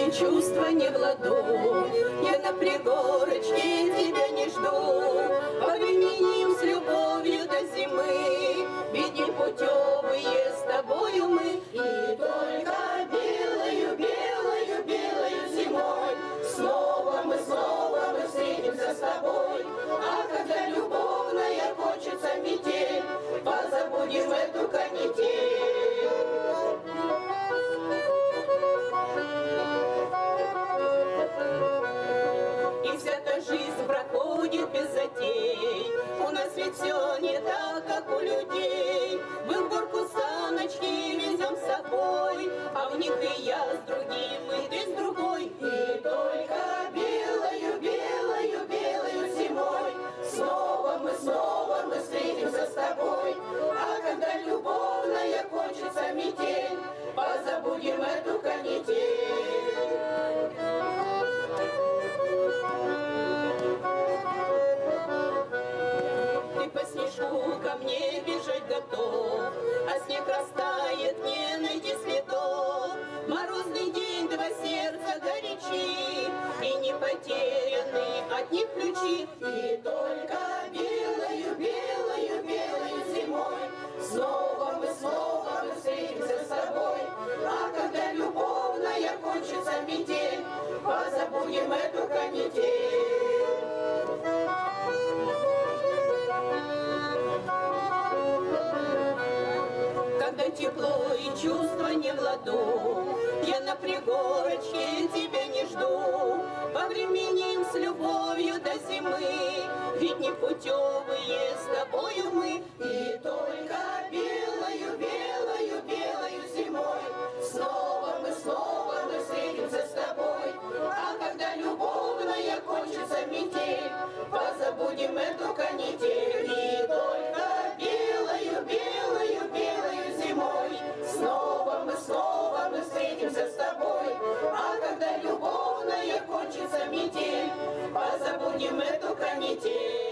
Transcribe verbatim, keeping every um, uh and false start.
чувства не в ладу. Я на пригорочке тебя не жду. Повременим с любовью до зимы, ведь непутевые с тобою мы. И только белою, белою, белою зимой снова мы, снова мы встретимся с тобой. А когда любовная кончится метель, позабудем эту канитель. И вся та жизнь проходит без затей. У нас ведь все не так, как у людей. Мы в горку саночки везем с собой, а в них и я с другим, и ты с другой. И только белою, белою, белою зимой снова мы, снова мы встретимся с тобой. А когда любовная кончится метель, позабудем эту канитель. По снежку ко мне бежать готов, а снег растает, не найти следов. Морозный день, два сердца горячи, и не потеряны от них ключи. И только белою, белою, белою зимой снова мы, снова мы встретимся с тобой. А когда любовная кончится метель, позабудем эту канитель. Когда тепло и чувства не в ладу, я на пригорочке тебя не жду. Повременим с любовью до зимы, ведь непутевые с тобою мы. И только белою, белою, белою зимой снова мы, снова мы встретимся с тобой. А когда любовная кончится метель, позабудем эту канитель. И только белою, белою, белою зимой снова мы, снова мы встретимся с тобой. А когда любовная кончится метель, позабудем эту канитель.